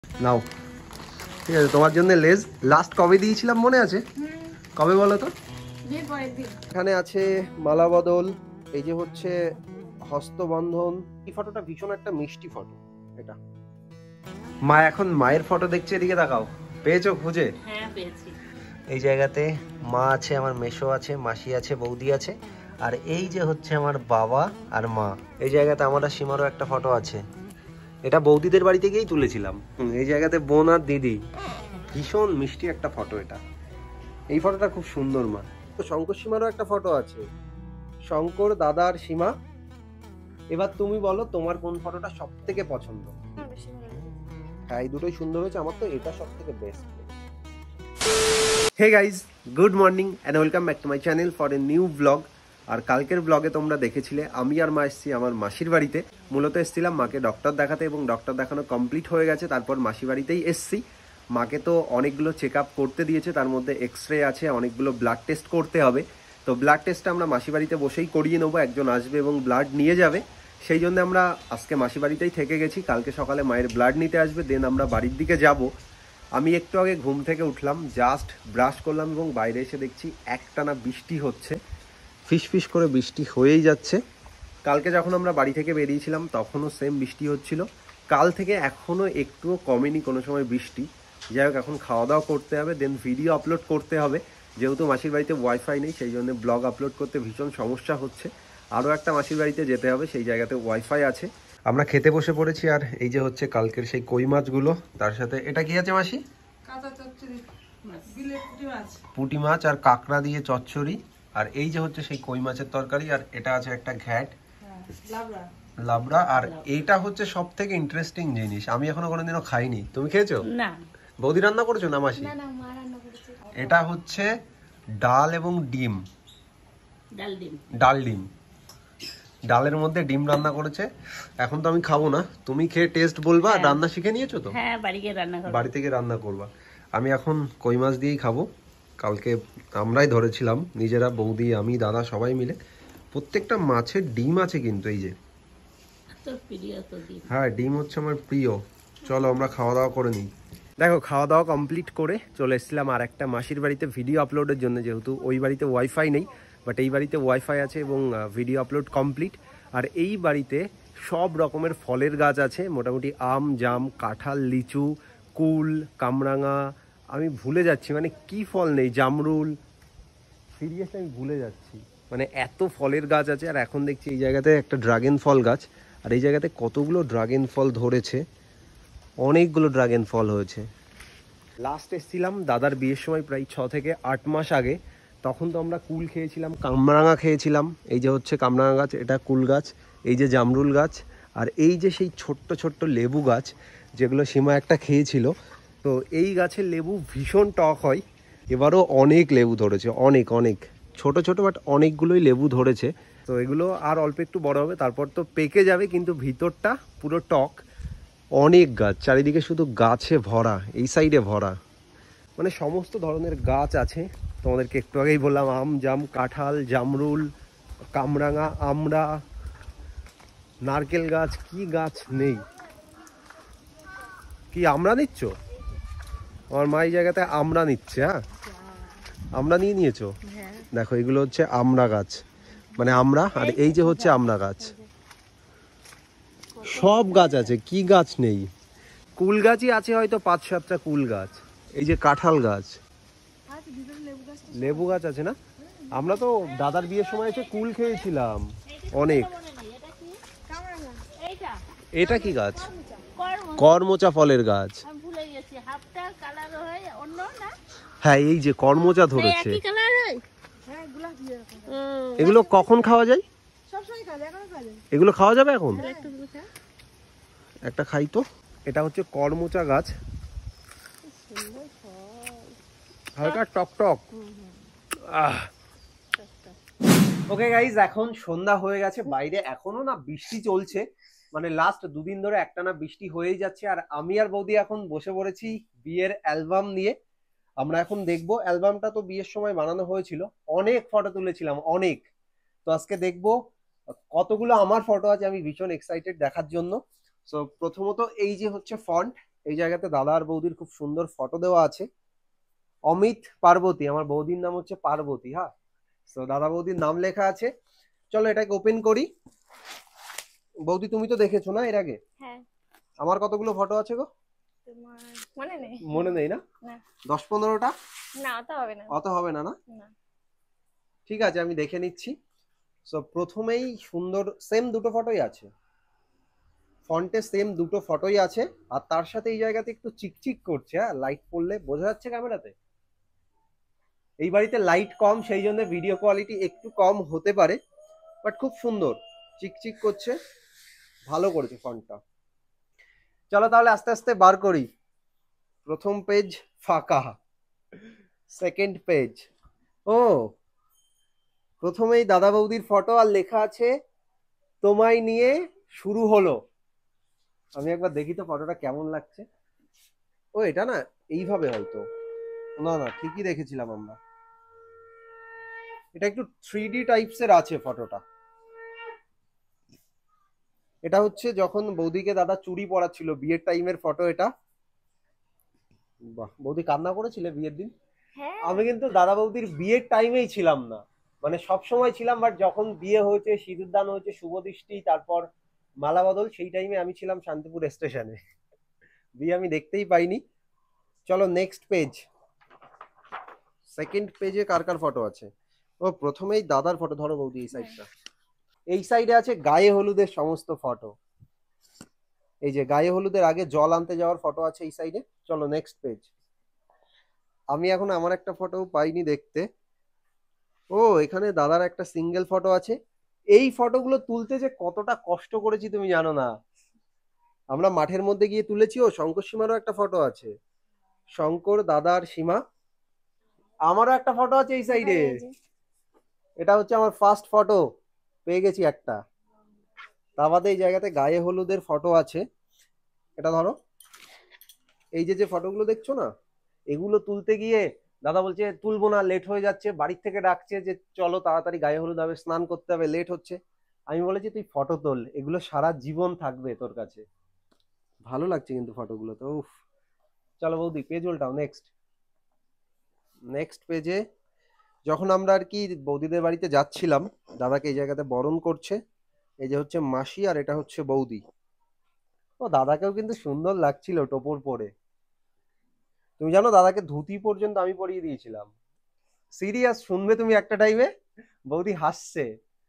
নাও, ঠিক আছে, তোমার জন্য লেজ। লাস্ট কবে দিয়েছিলাম মনে আছে? কবে বলো তো? এখানে আছে মালা বদল, এই যে হচ্ছে হস্তবন্ধন। এই ফটোটা ভীষণ একটা মিষ্টি ফটো। এটা মা এখন মায়ের ফটো দেখছে, এদিকে তাকাও। পেয়েছো খুঁজে? হ্যাঁ পেয়েছি। এই জায়গাতে মা আছে, আমার মেশো আছে, মাসি আছে, বৌদি আছে, আর এই যে হচ্ছে আমার বাবা আর মা। এই জায়গাতে আমার আর সীমারও একটা ফটো আছে, এটা বৌদিদের বাড়িতে গিয়েই তুলেছিলাম। এই জায়গাতে বোন আর দিদি, ভীষণ মিষ্টি একটা ফটো এটা। এই ফটোটা খুব সুন্দর মা। তো শঙ্কর সীমারও একটা ফটো আছে, শঙ্কর, দাদা আর সীমা। এবার তুমি বলো তোমার কোন ফটোটা সব থেকে পছন্দ? হ্যাঁ, এই দুটোই সুন্দর হয়েছে, আমার তো এটা সব থেকে best. Hey guys, good morning and welcome back to my channel for a new blog. আর কালকের ব্লগে তোমরা দেখেছিলে আমি আর মা এসেছি আমার মাসির বাড়িতে। মূলত এসেছিলাম মাকে ডক্টর দেখাতে, এবং ডক্টর দেখানো কমপ্লিট হয়ে গেছে। তারপর মাসি বাড়িতেই এসছি। মাকে তো অনেকগুলো চেক আপ করতে দিয়েছে, তার মধ্যে এক্স-রে আছে, অনেকগুলো ব্লাড টেস্ট করতে হবে। তো ব্লাড টেস্টটা আমরা মাসি বাড়িতে বসেই করিয়ে নেবো, একজন আসবে এবং ব্লাড নিয়ে যাবে। সেই জন্য আমরা আজকে মাসি বাড়িতেই থেকে গেছি। কালকে সকালে মায়ের ব্লাড নিতে আসবে, দেন আমরা বাড়ির দিকে যাব। আমি একটু আগে ঘুম থেকে উঠলাম, জাস্ট ব্রাশ করলাম এবং বাইরে এসে দেখছি একটানা বৃষ্টি হচ্ছে, ফিস ফিস করে বৃষ্টি হয়েই যাচ্ছে। কালকে যখন আমরা বাড়ি থেকে বেরিয়েছিলাম তখনও সেম বৃষ্টি হচ্ছিল। কাল থেকে এখনও একটুও কমেনি কোনো সময় বৃষ্টি। যাই হোক, এখন খাওয়া দাওয়া করতে হবে, দেন ভিডিও আপলোড করতে হবে। যেহেতু মাসির বাড়িতে ওয়াইফাই নেই, সেই জন্য ব্লগ আপলোড করতে ভীষণ সমস্যা হচ্ছে। আরও একটা মাসির বাড়িতে যেতে হবে, সেই জায়গাতে ওয়াইফাই আছে। আমরা খেতে বসে পড়েছি, আর এই যে হচ্ছে কালকের সেই কই মাছগুলো, তার সাথে এটা কি আছে মাসি? পুঁটি মাছ আর কাঁকড়া দিয়ে চচ্চড়ি, আর এই যে হচ্ছে সেই কই মাছের তরকারি, আর এটা আছে একটা ঘ্যাট লাবড়া। আর এইটা হচ্ছে সব থেকে ইন্টারেস্টিং জিনিস, আমি এখনো কোনোদিনও খাইনি। তুমি খেয়েছো? না। বৌদি রান্না করেছো না মাসি? এটা হচ্ছে ডাল এবং ডিম, ডাল ডিম, ডালের মধ্যে ডিম রান্না করেছে। এখন তো আমি খাবো না, তুমি খেয়ে টেস্ট বলবা। রান্না শিখে নিয়েছো তো? হ্যাঁ, বাড়ি থেকে রান্না করবা। আমি এখন কই মাছ দিয়েই খাবো। কালকে আমরাই ধরেছিলাম নিজেরা, বৌদি, আমি, দাদা সবাই মিলে। প্রত্যেকটা মাছের ডিম আছে কিন্তু, এই যে। হ্যাঁ, ডিম হচ্ছে আমার প্রিয়। চলো আমরা খাওয়া দাওয়া করে নিই। দেখো, খাওয়া দাওয়া কমপ্লিট করে চলে এসেছিলাম আর একটা মাসির বাড়িতে ভিডিও আপলোডের জন্য। যেহেতু ওই বাড়িতে ওয়াইফাই নেই, বাট এই বাড়িতে ওয়াইফাই আছে এবং ভিডিও আপলোড কমপ্লিট। আর এই বাড়িতে সব রকমের ফলের গাছ আছে, মোটামুটি আম, জাম, কাঁঠাল, লিচু, কুল, কামরাঙা, আমি ভুলে যাচ্ছি মানে কি ফল নেই, জামরুল, সিরিয়াসলি আমি ভুলে যাচ্ছি। মানে এত ফলের গাছ আছে। আর এখন দেখছি এই জায়গাতে একটা ড্রাগন ফল গাছ, আর এই জায়গাতে কতগুলো ড্রাগন ফল ধরেছে, অনেকগুলো ড্রাগন ফল হয়েছে। লাস্ট এসেছিলাম দাদার বিয়ের সময়, প্রায় 6 থেকে 8 মাস আগে। তখন তো আমরা কুল খেয়েছিলাম, কামরাঙা খেয়েছিলাম। এই যে হচ্ছে কামরাঙা গাছ, এটা কুল গাছ, এই যে জামরুল গাছ, আর এই যে সেই ছোট্ট ছোট্ট লেবু গাছ, যেগুলো সীমা একটা খেয়েছিল। তো এই গাছের লেবু ভীষণ টক হয়। এবারও অনেক লেবু ধরেছে, অনেক অনেক, ছোট ছোট বাট অনেকগুলোই লেবু ধরেছে। তো এগুলো আর অল্প একটু বড় হবে, তারপর তো পেকে যাবে, কিন্তু ভিতরটা পুরো টক। অনেক গাছ, চারিদিকে শুধু গাছে ভরা, এই সাইডে ভরা, মানে সমস্ত ধরনের গাছ আছে। তোমাদেরকে একটু আগেই বললাম, আম, জাম, কাঁঠাল, জামরুল, কামরাঙা, আমড়া, নারকেল গাছ, কি গাছ নেই। কি আমড়া নিচ্ছ? আমার মা এই জায়গাতে আমড়া নিচ্ছে। হ্যাঁ, আমড়া নিয়ে নিয়েছো? দেখো, এগুলো হচ্ছে আমড়া গাছ, মানে আমড়া। আর এই যে হচ্ছে আমড়া গাছ, সব গাছ আছে, কি গাছ নেই। কুল গাছই আছে হয়তো 5-7টা কুল গাছ। এই যে কাঁঠাল গাছ, লেবু গাছ আছে না? আমরা তো দাদার বিয়ের সময় এসে কুল খেয়েছিলাম অনেক। এটা কি গাছ? করমচা ফলের গাছ। হ্যাঁ, এই যে করমচা ধরেছে। এগুলো কখন খাওয়া যায়? এগুলো খাওয়া যাবে এখন? একটা খাই তো। এটা হচ্ছে করমচা গাছ, হালকা টক টক। ওকে গাইজ, এখন সন্ধ্যা হয়ে গেছে, বাইরে এখনো না বৃষ্টি চলছে, মানে লাস্ট 2 দিন ধরে একটানা বৃষ্টি হয়েই যাচ্ছে। আর আমি আর বৌদি এখন বসে পড়েছি বিয়ের অ্যালবাম নিয়ে। আমরা এখন দেখবো। অ্যালবামটা তো বিয়ের সময় বানানো হয়েছিল, অনেক ফটো তুলেছিলাম, অনেক। তো আজকে দেখবো কতগুলো আমার ফটো আছে, আমি ভীষণ এক্সাইটেড দেখার জন্য। সো প্রথমত এই যে হচ্ছে ফন্ট, এই জায়গাতে দাদা আর বৌদির খুব সুন্দর ফটো দেওয়া আছে। অমিত পার্বতী, আমার বৌদির নাম হচ্ছে পার্বতী। হ্যাঁ, তো দাদা বৌদির নাম লেখা আছে। চলো এটাকে ওপেন করি। বৌদি তুমি তো দেখেছো না এর আগে? হ্যাঁ। আমার কতগুলো ফটো আছে গো? তোমার মনে নেই? মনে নেই না? না 10-15টা? না, অত হবে না। অত হবে না না? না। ঠিক আছে, আমি দেখে নিচ্ছি। সো প্রথমেই সুন্দর সেম দুটো ফটোই আছে, ফন্টে সেম দুটো ফটোই আছে। আর তার সাথে এই জায়গাতে একটু চিকচিক করছে। হ্যাঁ, লাইট পড়লে বোঝা যাচ্ছে ক্যামেরাতে। এই বাড়িতে লাইট কম, সেই জন্য ভিডিও কোয়ালিটি একটু কম হতে পারে, বাট খুব সুন্দর চিকচিক করছে, ভালো করেছে ফন্টটা। চলো তাহলে আস্তে আস্তে বার করি। প্রথম পেজ ফাঁকা, সেকেন্ড পেজ। ও, প্রথমেই দাদা বৌদির ফটো আর লেখা আছে তোমায় নিয়ে শুরু হলো। আমি একবার দেখি তো ফটোটা কেমন লাগছে। ও এটা না এইভাবে হয়তো, না না ঠিকই দেখেছিলাম আমরা। এটা একটু 3D টাইপস এর আছে ফটোটা। এটা হচ্ছে যখন বৌদিকে দাদা চুড়ি পরাচ্ছিল, বিয়ের টাইমের ফটো এটা। বাহ, বৌদি কান্না করেছিলে বিয়ের দিন? হ্যাঁ। আমি কিন্তু দাদা বৌদির বিয়ের টাইমেই ছিলাম না, মানে সব সময় ছিলাম, বাট যখন বিয়ে হয়েছে, সিঁদুর দান হয়েছে, শুভ দৃষ্টি, তারপর মালা বদল, সেই টাইমে আমি ছিলাম শান্তিপুর স্টেশনে। বিয়ে আমি দেখতেই পাইনি। চলো নেক্সট পেজ। সেকেন্ড পেজে কার কার ফটো আছে? ও প্রথমেই দাদার ফটো। ধরো বৌদি এই সাইডটা। এই সাইডে আছে গায়ে হলুদের সমস্ত ফটো। এই যে গায়ে হলুদের আগে জল আনতে যাওয়ার ফটো আছে এই সাইডে। চলো নেক্সট পেজ। আমি এখন আমার একটা ফটো পাইনি দেখতে। ও এখানে দাদার একটা সিঙ্গেল ফটো আছে। এই ফটোগুলো তুলতে যে কতটা কষ্ট করেছি তুমি জানো না। আমরা মাঠের মধ্যে গিয়ে তুলেছি। ও শঙ্কর সীমারও একটা ফটো আছে, শঙ্কর দাদার সীমা। আমারও একটা ফটো আছে এই সাইডে। এটা হচ্ছে আমার ফার্স্ট ফটো, পেয়ে গেছি একটা। তা বাদে এই জায়গাতে গায়ে হলুদের ফটো আছে। এটা ধরো, এই যে যে ফটোগুলো দেখছো না, এগুলো তুলতে গিয়ে দাদা বলছে তুলবো না, লেট হয়ে যাচ্ছে, বাড়ির থেকে ডাকছে যে চলো তাড়াতাড়ি গায়ে হলুদ হবে, স্নান করতে হবে, লেট হচ্ছে। আমি বলেছি তুই ফটো তোল, এগুলো সারা জীবন থাকবে তোর কাছে। ভালো লাগছে কিন্তু ফটোগুলো তো, উফ। চলো বৌদি পেজ উল্টাও। নেক্সট নেক্সট পেজে যখন আমরা আর কি বৌদিদের বাড়িতে যাচ্ছিলাম, দাদাকে এই জায়গাতে বরণ করছে। এই যে হচ্ছে মাসি আর এটা হচ্ছে বৌদি। ও দাদাকেও কিন্তু সুন্দর লাগছিল টোপর পরে। তুমি জানো দাদাকে ধুতি পর্যন্ত আমি পরিয়ে দিয়েছিলাম। সিরিয়াস, শুনবে তুমি একটা টাইমে। বৌদি হাসছে।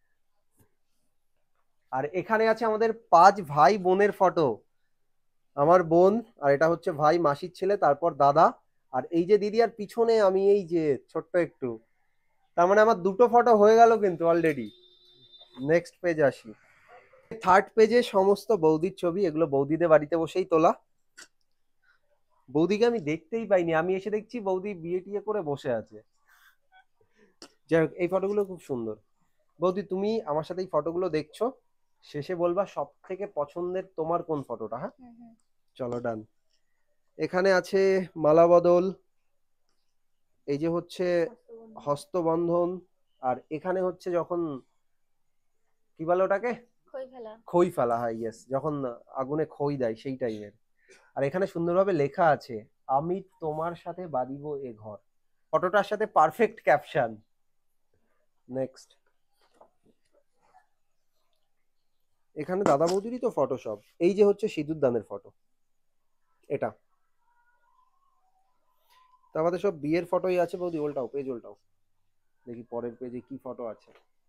আর এখানে আছে আমাদের 5 ভাই বোনের ফটো। আমার বোন, আর এটা হচ্ছে ভাই মাসির ছেলে, তারপর দাদা, আর এই যে দিদি, আর পিছনে আমি এই যে ছোট্ট একটু। তার মানে আমার দুটো ফটো হয়ে গেল কিন্তু অলরেডি। নেক্সট পেজ আসি। থার্ড পেজে সমস্ত বৌদির ছবি, এগুলো বৌদিদের বাড়িতে বসেই তোলা। বৌদিকে আমি দেখতেই পাইনি, আমি এসে দেখছি বৌদি বিয়ে টিয়ে করে বসে আছে। যাই হোক, এই ফটোগুলো খুব সুন্দর। বৌদি তুমি আমার সাথে এই ফটোগুলো দেখছো, শেষে বলবা সব থেকে পছন্দের তোমার কোন ফটোটা। হ্যাঁ চলো ডান। এখানে আছে মালা বদল, এই যে হচ্ছে হস্তবন্ধন, আর এখানে হচ্ছে যখন কি বলে ওটাকে, খই ফেলা হয়। ইয়েস, যখন আগুনে খই দেয় সেই টাইমের। আর এখানে সুন্দরভাবে লেখা আছে আমি তোমার সাথে বাঁধিব এ ঘর। ফটোটার সাথে পারফেক্ট ক্যাপশন। নেক্সট। এখানে দাদা বৌদিরই তো ফটো সব। এই যে হচ্ছে সিঁদুর দানের ফটো এটা। তা আমাদের সব বিয়ের ফটোই আছে। বৌদি উল্টাও, পেজ উল্টাও, দেখি পরের পেজে কি ফটো আছে।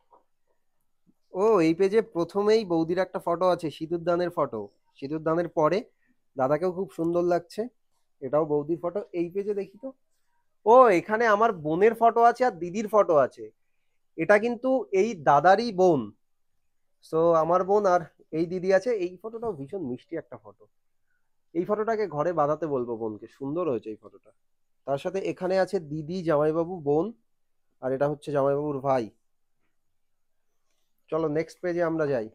ও এই পেজে প্রথমেই বৌদির একটা ফটো আছে, সিঁদুর দানের ফটো। সিঁদুর দানের পরে দাদাকেও খুব সুন্দর লাগছে, এটাও বৌদির ফটো। এই পেজে দেখি তো, ও এখানে আমার বোনের ফটো আছে আর দিদির ফটো আছে। এটা কিন্তু এই দাদারই বোন। সো আমার বোন আর এই দিদি আছে। এই ফটোটাও ভীষণ মিষ্টি একটা ফটো। এই ফটোটাকে ঘরে বাঁধাতে বলবো বোনকে, সুন্দর হয়েছে এই ফটোটা। তার সাথে এখানে আছে দিদি, জামাইবাবু, বোন, আর এটা হচ্ছে জামাইবাবুর ভাই। চলো নেক্সট পেজে আমরা যাই।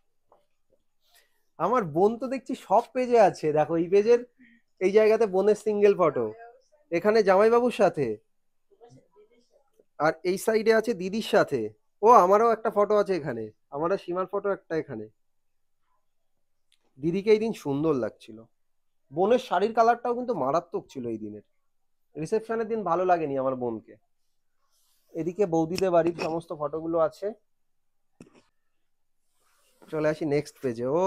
আমার বোন তো দেখছি সব পেজে আছে। দেখো এই পেজের এই জায়গাতে বোনের সিঙ্গেল ফটো, এখানে জামাইবাবুর সাথে, আর এই সাইডে আছে দিদির সাথে। ও আমারও একটা ফটো আছে এখানে, আমারও সীমার ফটো একটা এখানে। দিদিকে এই দিন সুন্দর লাগছিল। বোনের শাড়ির কালারটাও কিন্তু মারাত্মক ছিল এই দিনের। রিসেপশনের দিন ভালো লাগেনি আমার বোনকে। এদিকে বৌদিদের বাড়ির সমস্ত ফটোগুলো আছে। চলে আসি নেক্সট পেজে। ও,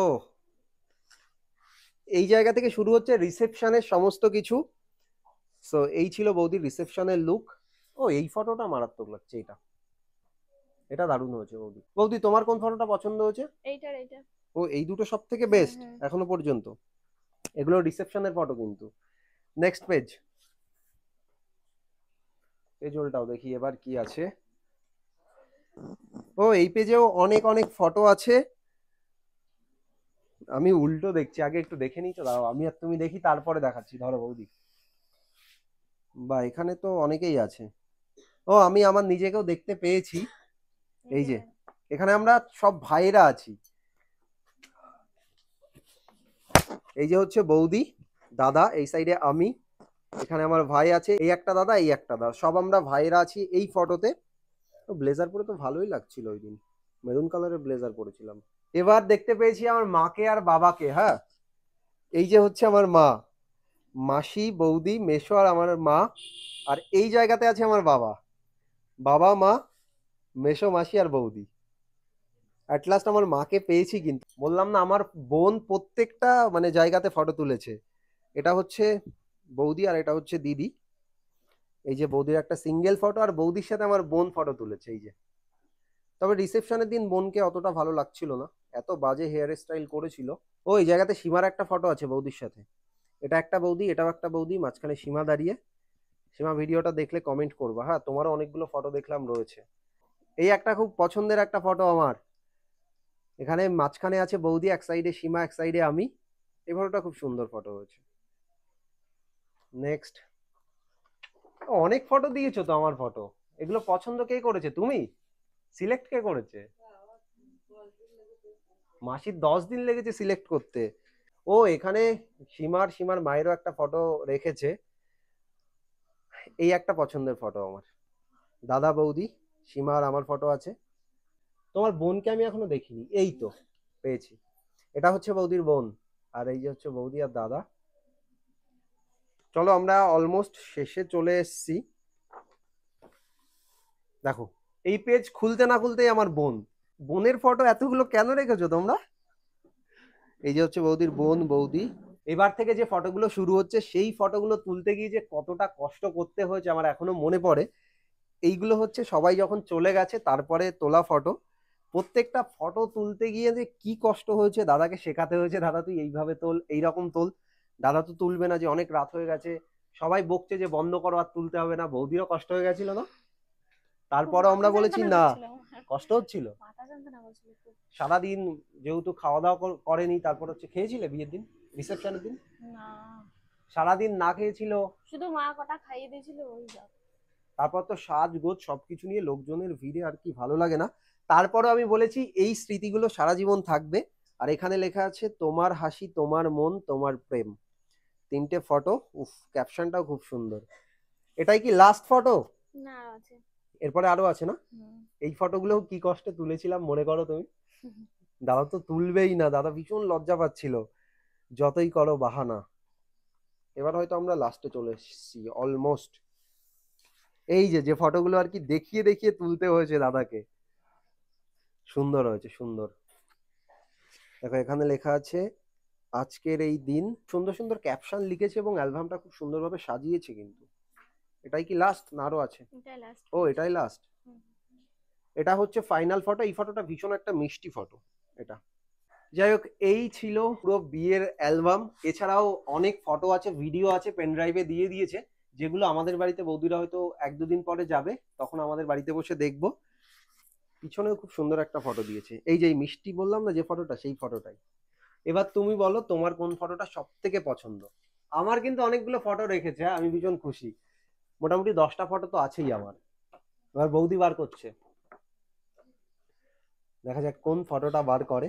এই জায়গা থেকে শুরু হচ্ছে রিসেপশনের সমস্ত কিছু। সো এই ছিল বৌদির রিসেপশনের লুক। ও, এই ফটোটা মারাত্মক লাগছে। এটা এটা দারুণ হয়েছে বৌদি। বৌদি, তোমার কোন ফটোটা পছন্দ হয়েছে? এইটা। ও, এই দুটো সব থেকে বেস্ট হ্যাঁ। এখনো পর্যন্ত। এগুলো রিসেপশনের ফটো কিন্তু। নেক্সট পেজ, পেজলটাও দেখি এবার কি আছে। ও, এই পেজেও অনেক অনেক ফটো আছে। আমি উল্টো দেখছি, আগে একটু দেখে নিই তো, দাঁড়াও আমি আর তুমি দেখি তারপরে দেখাচ্ছি। ধরো বৌদি, বা এখানে তো অনেকেই আছে। ও, আমি আমার নিজেকেও দেখতে পেয়েছি। এই যে এখানে আমরা সব ভাইয়েরা আছি। এই যে হচ্ছে বৌদি, দাদা এই সাইডে, আমি এখানে, আমার ভাই আছে, এই একটা দাদা, এই একটা দাদা, সব আমরা ভাইয়েরা আছি এই ফটোতে। ব্লেজার পরে তো ভালোই লাগছিল ওই দিন, মেরুন কালারের ব্লেজার পরেছিলাম। এবার দেখতে পেয়েছি আমার মাকে আর বাবাকে। হ্যাঁ, এই যে হচ্ছে আমার মা, মাসি, বৌদি, মেশো আর আমার মা। আর এই জায়গাতে আছে আমার বাবা, বাবা, মা, মেশো, মাসি আর বৌদি। অ্যাট লাস্ট আমার মাকে পেয়েছি। কিন্তু বললাম না, আমার বোন প্রত্যেকটা মানে জায়গাতে ফটো তুলেছে। এটা হচ্ছে বৌদি আর এটা হচ্ছে দিদি। এই যে বৌদির একটা সিঙ্গেল ফটো, আর বৌদির সাথে আমার বোন ফটো তুলেছে এই যে। তবে রিসেপশনের দিন বোনকে অতটা ভালো লাগছিল না, এত বাজে হেয়ার স্টাইল করেছিল। ও, এই জায়গাতে সীমার একটা ফটো আছে বৌদির সাথে। এটা একটা বৌদি, এটাও একটা বৌদি, মাঝখানে সীমা দাঁড়িয়ে। সীমা, ভিডিওটা দেখলে কমেন্ট করবা। হ্যাঁ, তোমারও অনেকগুলো ফটো দেখলাম রয়েছে। এই একটা খুব পছন্দের একটা ফটো আমার। এখানে মাঝখানে আছে বৌদি, এক সাইডে সীমা, এক সাইডে আমি। এই ফটোটা খুব সুন্দর ফটো হয়েছে। নেক্সট, অনেক ফটো দিয়েছো তো আমার ফটো। এগুলো পছন্দ কে করেছে? তুমি? সিলেক্ট কে করেছে? মাসির 10 দিন লেগেছে সিলেক্ট করতে। ও, এখানে সীমার মায়েরও একটা ফটো রেখেছে। এই একটা পছন্দের ফটো আমার, দাদা, বৌদি, সীমা আর আমার ফটো আছে। তোমার বোনকে আমি এখনো দেখিনি। এই তো পেয়েছি, এটা হচ্ছে বৌদির বোন। আর এই যে হচ্ছে বৌদি আর দাদা। চলো, আমরা অলমোস্ট শেষে চলে এসেছি। দেখো, এই পেজ খুলতে না খুলতেই আমার বোনের ফটো এতগুলো কেন রেখেছো তোমরা? এই যে হচ্ছে বৌদির বোন, বৌদি। এবার থেকে যে ফটোগুলো শুরু হচ্ছে, সেই ফটোগুলো তুলতে গিয়ে যে কতটা কষ্ট করতে হয়েছে আমার এখনো মনে পড়ে। এইগুলো হচ্ছে সবাই যখন চলে গেছে তারপরে তোলা ফটো। প্রত্যেকটা ফটো তুলতে গিয়ে যে কি কষ্ট হয়েছে, দাদাকে শেখাতে হয়েছে, দাদা তুই এইভাবে তোল, এইরকম তোল। দাদা তো তুলবে না, যে অনেক রাত হয়ে গেছে, সবাই বকছে যে বন্ধ করো, আর তুলতে হবে না। বৌদিরও কষ্ট হয়ে গেছিল না? তারপরে আমরা বলেছি না, কষ্ট হচ্ছিল সারাদিন, যেহেতু খাওয়া দাওয়া করেনি। তারপর হচ্ছে খেয়েছিলে বিয়ের দিন, রিসেপশনের দিন? না, সারাদিন না খেয়েছিল, শুধু মা কটা খাইয়ে দিয়েছিল ওই যা। তারপর তো সাজগোজ সবকিছু নিয়ে লোকজনের ভিড়ে আর কি ভালো লাগে না। তারপরে আমি বলেছি এই স্মৃতিগুলো সারা জীবন থাকবে। আর এখানে লেখা আছে, তোমার হাসি, তোমার মন, তোমার প্রেম। 3টে ফটো। উফ, ক্যাপশনটাও খুব সুন্দর। এটাই কি লাস্ট ফটো? না, আছে। এরপরে আরো আছে না? এই ফটোগুলো কি কষ্টে তুলেছিলাম মনে করো তুমি। দাদা তো তুলবেই না, দাদা ভীষণ লজ্জা পাচ্ছিল, যতই করো বাহানা। এবার হয়তো আমরা লাস্টে চলে এসেছি অলমোস্ট। এই যে ফটোগুলো আর কি দেখিয়ে দেখিয়ে তুলতে হয়েছে দাদাকে। সুন্দর হয়েছে, সুন্দর। দেখো, এখানে লেখা আছে আজকের এই দিন। সুন্দর সুন্দর ক্যাপশন লিখেছে এবং অ্যালবামটা খুব সুন্দরভাবে সাজিয়েছে। কিন্তু এটাই কি লাস্ট না আরো আছে? এটাই লাস্ট। ও, এটাই লাস্ট। এটা হচ্ছে ফাইনাল ফটো। এই ফটোটা ভীষণ একটা মিষ্টি ফটো এটা। যাই হোক, এই ছিল পুরো বিয়ের অ্যালবাম। এছাড়াও অনেক ফটো আছে, ভিডিও আছে, পেন ড্রাইভে দিয়ে দিয়েছে, যেগুলো আমাদের বাড়িতে বৌদিরা হয়তো 1-2 দিন পরে যাবে, তখন আমাদের বাড়িতে বসে দেখবো। পিছনেও খুব সুন্দর একটা ফটো দিয়েছে। এই যে মিষ্টি বললাম না যে ফটোটা, সেই ফটোটাই। এবার তুমি বলো তোমার কোন ফটোটা সব থেকে পছন্দ। আমার কিন্তু অনেকগুলো ফটো রেখেছে, আমি ভীষণ খুশি। মোটামুটি 10টা ফটো তো আছেই আমার। এবার বৌদি বার করছে, দেখা যাক কোন ফটোটা বার করে।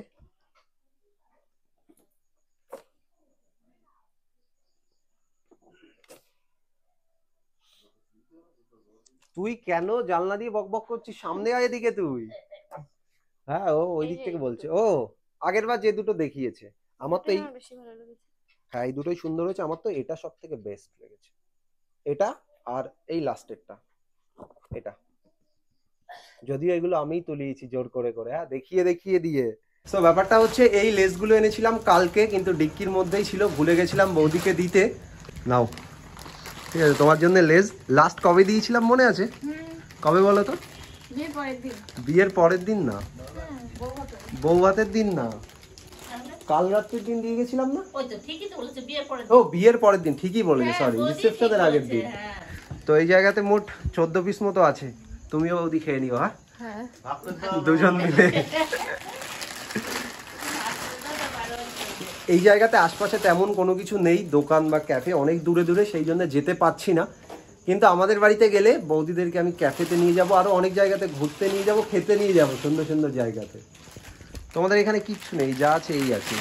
তুই কেন জানলা দিয়ে বকবক করছিস? সামনে আয় এদিকে তুই। হ্যাঁ, ও ওই দিক থেকে বলছে। ও, আগের বার যে দুটো দেখিয়েছে, আমার তো এই বেশি ভালো লেগেছে। হ্যাঁ এই দুটোই সুন্দর হয়েছে, আমার তো এটা সব থেকে বেস্ট লেগেছে, এটা আর এই লাস্টেরটা, এটা যদিও এগুলো আমিই তুলিয়েছি জোর করে করে, হ্যাঁ দেখিয়ে দেখিয়ে দিয়ে। তো ব্যাপারটা হচ্ছে এই লেসগুলো এনেছিলাম কালকে, কিন্তু ডিক্কির মধ্যেই ছিল, ভুলে গেছিলাম বৌদিকে দিতে। নাও ঠিক আছে তোমার জন্য লেস। লাস্ট কবে দিয়েছিলাম মনে আছে? কবে বলো তো? বিয়ের পরের দিন না, বউ ভাতের দিন না, কাল রাত্রির দিন দিয়ে গেছিলাম না? ওই তো ঠিকই তো বলেছে, বিয়ের পরে। ও বিয়ের পরের দিন, ঠিকই বলেছে, সরি রিসেপশনের আগের দিন। তো এই জায়গাতে মোট 14 পিস মতো আছে, তুমিও বৌদি খেয়ে নিও। হ্যাঁ দুজন মিলে। এই জায়গাতে আশপাশে তেমন কোনো কিছু নেই, দোকান বা ক্যাফে অনেক দূরে দূরে, সেই জন্য যেতে পারছি না। কিন্তু আমাদের বাড়িতে গেলে বৌদিদেরকে আমি ক্যাফেতে নিয়ে যাব, আরো অনেক জায়গাতে ঘুরতে নিয়ে যাব, খেতে নিয়ে যাব, সুন্দর সুন্দর জায়গাতে। তোমাদের এখানে কিচ্ছু নেই, যা আছে এই আছে।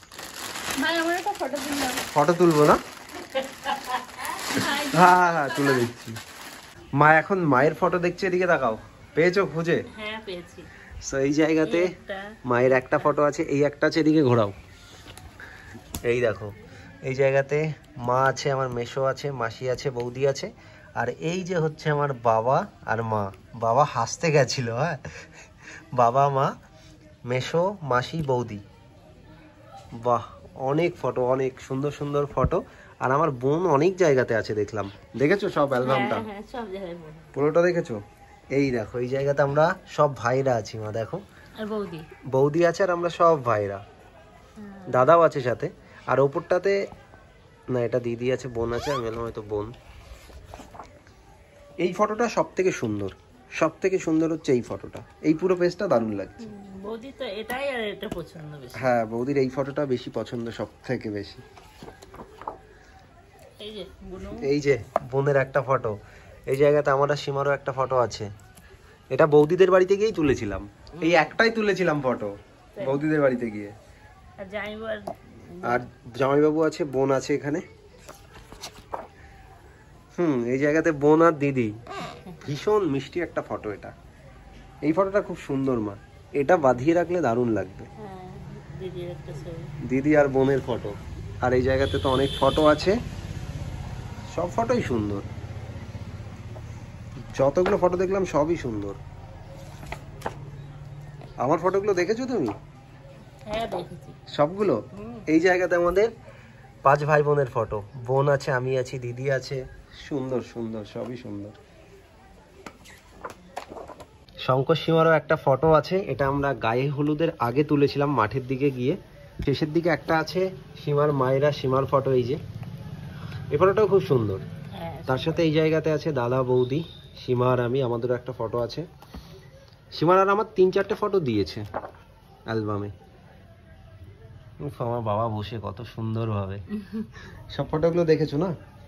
ফটো তুলবো না? হ্যাঁ হ্যাঁ তুলে দিচ্ছি। মা এখন মায়ের ফটো দেখছে, এদিকে তাকাও, পেয়েছো খুঁজে? হ্যাঁ পেয়েছি। তো এই জায়গাতে মায়ের একটা ফটো আছে, এই একটা আছে, এদিকে ঘোরাও, এই দেখো এই জায়গাতে মা আছে, আমার মেশো আছে, মাসি আছে, বৌদি আছে, আর এই যে হচ্ছে আমার বাবা আর মা। বাবা হাসতে গেছিল, হ্যাঁ বাবা মা মেশো মাসি বৌদি। বাহ অনেক ফটো, অনেক সুন্দর সুন্দর ফটো। আর আমার বোন অনেক জায়গাতে আছে দেখলাম, দেখেছো সব অ্যালবামটা? হ্যাঁ সব জায়গায় বোন। পুরোটা দেখেছো? এই দেখো এই জায়গাতে আমরা সব ভাইরা আছি, মা দেখো, আর বৌদি বৌদি আছে, আর আমরা সব ভাইরা, দাদাও আছে সাথে। আর ওপরটাতে না এটা দিদি আছে, বোন আছে, আমি বললাম হয়তো বোন। এই ফটোটা সব থেকে সুন্দর, সব থেকে সুন্দর হচ্ছে এই ফটোটা, এই পুরো পেজটা দারুণ লাগছে। বৌদি তো এটাই আর এটা পছন্দ বেশি। হ্যাঁ বৌদির এই ফটোটা বেশি পছন্দ, সব থেকে বেশি। এই যে বুনু, এই যে বোনের একটা ফটো, এই জায়গাতে আমার আর সীমারও একটা ফটো আছে। এটা বৌদিদের বাড়িতে গিয়েই তুলেছিলাম, এই একটাই তুলেছিলাম ফটো বৌদিদের বাড়িতে গিয়ে। আর জামাইবাবু আর জামাইবাবু আছে, বোন আছে এখানে। এই জায়গাতে বোন আর দিদি, ভীষণ মিষ্টি একটা ফটো এটা। এই ফটোটা খুব সুন্দর মা, এটা বাঁধিয়ে রাখলে দারুণ লাগবে। হ্যাঁ দিদির একটা ছবি, দিদি আর বোনের ফটো। আর এই জায়গাতে তো অনেক ফটো আছে, সব ফটোই সুন্দর, যতগুলো ফটো দেখলাম সবই সুন্দর। আমার ফটোগুলো দেখেছো তুমি? হ্যাঁ দেখেছি সবগুলো। এই জায়গাতে আমাদের 5 ভাই বোনের ফটো, বোন আছে, আমি আছি, দিদি আছে, সুন্দর সুন্দর, সবই সুন্দর। শঙ্কর সীমারও একটা ফটো আছে, এটা আমরা গায়ে হলুদের আগে তুলেছিলাম, মাঠের দিকে গিয়ে। শেষের দিকে একটা আছে সীমার মায়েরা, সীমার ফটো, এই যে এই ফটোটাও খুব সুন্দর। তার সাথে এই জায়গাতে আছে দাদা বৌদি, সীমা আর আমি, আমাদেরও একটা ফটো আছে। সীমার আর আমার 3-4টে ফটো দিয়েছে অ্যালবামে। আমার বাবা বসে কত সুন্দর ভাবে, সব ফটোগুলো দেখেছো না?